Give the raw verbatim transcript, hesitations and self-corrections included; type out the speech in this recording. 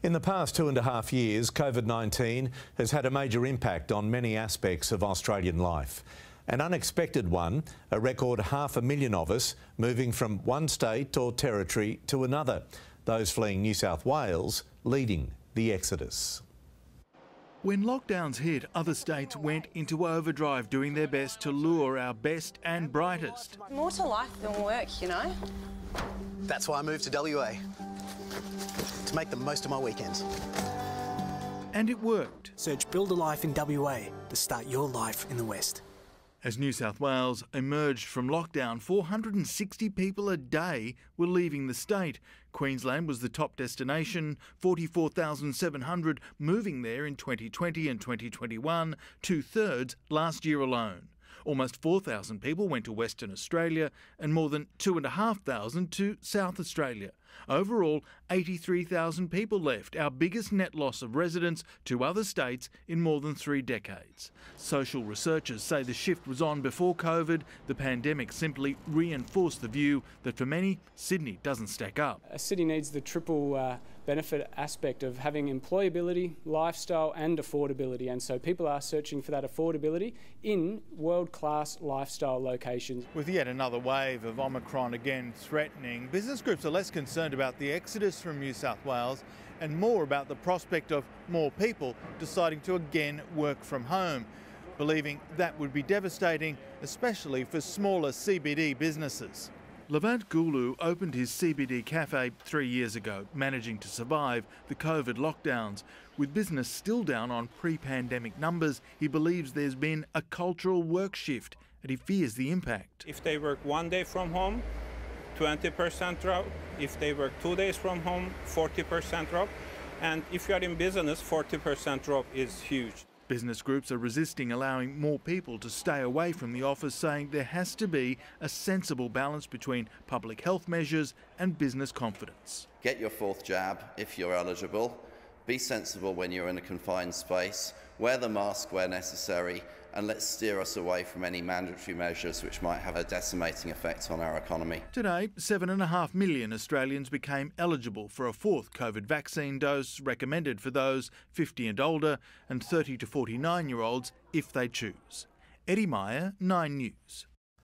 In the past two and a half years, COVID nineteen has had a major impact on many aspects of Australian life. An unexpected one, a record half a million of us moving from one state or territory to another, those fleeing New South Wales leading the exodus. When lockdowns hit, other states went into overdrive, doing their best to lure our best and brightest. More to life than work, you know. That's why I moved to W A, to make the most of my weekends. And it worked. Search Build a Life in W A to start your life in the West. As New South Wales emerged from lockdown, four hundred sixty people a day were leaving the state. Queensland was the top destination, forty-four thousand seven hundred moving there in twenty twenty and twenty twenty-one, two-thirds last year alone. Almost four thousand people went to Western Australia and more than two thousand five hundred to South Australia. Overall, eighty-three thousand people left, our biggest net loss of residents to other states in more than three decades. Social researchers say the shift was on before COVID. The pandemic simply reinforced the view that for many, Sydney doesn't stack up. A city needs the triple uh, benefit aspect of having employability, lifestyle and affordability, and so people are searching for that affordability in world-class lifestyle locations. With yet another wave of Omicron again threatening, business groups are less concerned about the exodus from New South Wales and more about the prospect of more people deciding to again work from home, believing that would be devastating, especially for smaller C B D businesses. Levant Gulu opened his C B D cafe three years ago, managing to survive the COVID lockdowns. With business still down on pre-pandemic numbers, he believes there's been a cultural work shift and he fears the impact. If they work one day from home, twenty percent drop. If they work two days from home, forty percent drop. And if you are in business, forty percent drop is huge. Business groups are resisting allowing more people to stay away from the office, saying there has to be a sensible balance between public health measures and business confidence. Get your fourth jab if you're eligible. Be sensible when you're in a confined space. Wear the mask where necessary, and let's steer us away from any mandatory measures which might have a decimating effect on our economy. Today, seven and a half million Australians became eligible for a fourth COVID vaccine dose, recommended for those fifty and older and thirty to forty-nine year olds if they choose. Eddie Meyer, Nine News.